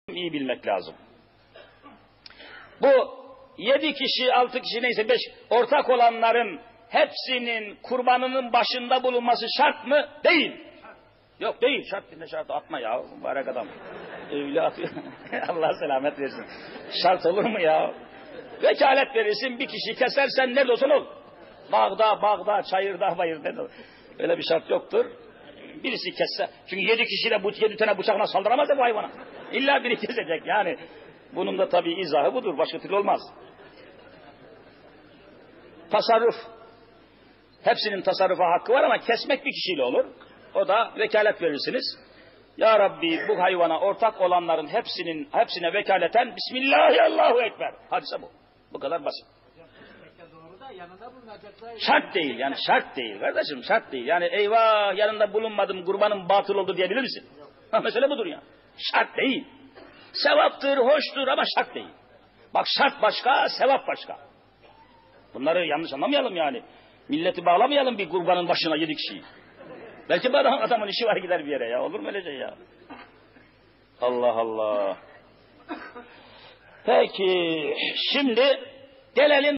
İyi bilmek lazım. Bu 7 kişi, 6 kişi neyse 5 ortak olanların hepsinin kurbanının başında bulunması şart mı? Değil. Yok değil. Şart ne şart? Atma ya. Mübarek adam. Öyle atıyor. Allah selamet versin. Şart olur mu ya? Vekalet verirsin, bir kişi kesersen ne olsun ol. Bağda, çayırda, bayırda. Öyle bir şart yoktur. Birisi kesse. Çünkü 7 kişiyle 7 tane bıçakla saldıramaz da bu hayvana. İlla biri kesecek yani. Bunun da tabii izahı budur. Başka türlü olmaz. Tasarruf. Hepsinin tasarrufa hakkı var ama kesmek bir kişiyle olur. O da vekalet verirsiniz. Ya Rabbi bu hayvana ortak olanların hepsine vekaleten Bismillahirrahmanirrahim. Hadise bu. Bu kadar basit. Şart değil yani şart değil kardeşim şart değil. Yani eyvah yanında bulunmadım kurbanım batıl oldu diyebilir misin? Mesele budur ya. Şart değil. Sevaptır, hoştur ama şart değil. Bak şart başka, sevap başka. Bunları yanlış anlamayalım yani. Milleti bağlamayalım bir kurbanın başına 7 kişiyi. Belki adamın işi var gider bir yere ya. Olur mu öyle şey ya? Allah Allah. Peki şimdi gelelim